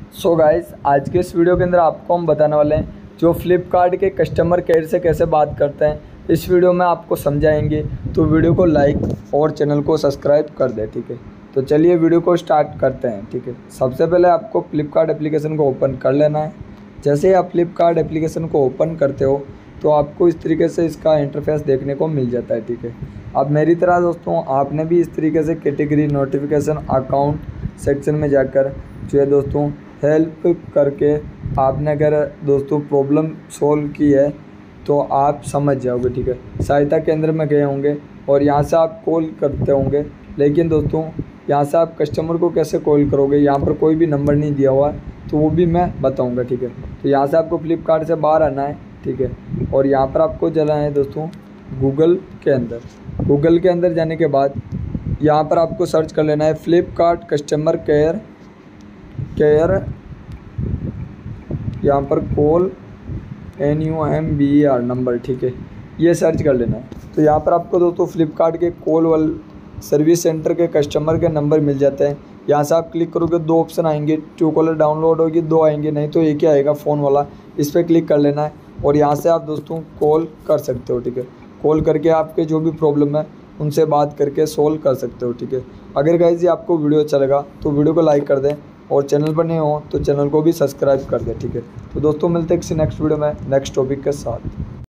So guys, आज के इस वीडियो के अंदर आपको हम बताने वाले हैं जो फ्लिपकार्ट के कस्टमर केयर से कैसे बात करते हैं। इस वीडियो में आपको समझाएंगे, तो वीडियो को लाइक और चैनल को सब्सक्राइब कर दें। ठीक है, तो चलिए वीडियो को स्टार्ट करते हैं। ठीक है, सबसे पहले आपको फ्लिपकार्ट एप्लीकेशन को ओपन कर लेना है। जैसे ही आप फ्लिपकार्ट एप्लीकेशन को ओपन करते हो तो आपको इस तरीके से इसका इंटरफेस देखने को मिल जाता है। ठीक है, अब मेरी तरह दोस्तों आपने भी इस तरीके से कैटेगरी, नोटिफिकेशन, अकाउंट सेक्शन में जाकर जो है दोस्तों हेल्प करके आपने अगर दोस्तों प्रॉब्लम सॉल्व की है तो आप समझ जाओगे। ठीक है, सहायता केंद्र में गए होंगे और यहाँ से आप कॉल करते होंगे, लेकिन दोस्तों यहाँ से आप कस्टमर को कैसे कॉल करोगे, यहाँ पर कोई भी नंबर नहीं दिया हुआ है, तो वो भी मैं बताऊँगा। ठीक है, तो यहाँ से आपको फ्लिपकार्ट से बाहर आना है। ठीक है, और यहाँ पर आपको जाना है दोस्तों गूगल के अंदर। गूगल के अंदर जाने के बाद यहाँ पर आपको सर्च कर लेना है फ्लिपकार्ट कस्टमर केयर यहाँ पर कॉल NUMBER नंबर। ठीक है, ये सर्च कर लेना है। तो यहाँ पर आपको दोस्तों फ्लिपकार्ट के कॉल वाल सर्विस सेंटर के कस्टमर के नंबर मिल जाते हैं। यहाँ से आप क्लिक करोगे, दो ऑप्शन आएंगे, ट्रू कॉलर डाउनलोड होगी, दो आएंगे, नहीं तो एक ही आएगा फ़ोन वाला। इस पर क्लिक कर लेना है और यहाँ से आप दोस्तों कॉल कर सकते हो। ठीक है, कॉल करके आपके जो भी प्रॉब्लम है उनसे बात करके सोल्व कर सकते हो। ठीक है, अगर गाइस ये आपको वीडियो अच्छा लगा तो वीडियो को लाइक कर दें और चैनल पर नए हो तो चैनल को भी सब्सक्राइब कर दें। ठीक है, तो दोस्तों मिलते हैं किसी नेक्स्ट वीडियो में नेक्स्ट टॉपिक के साथ।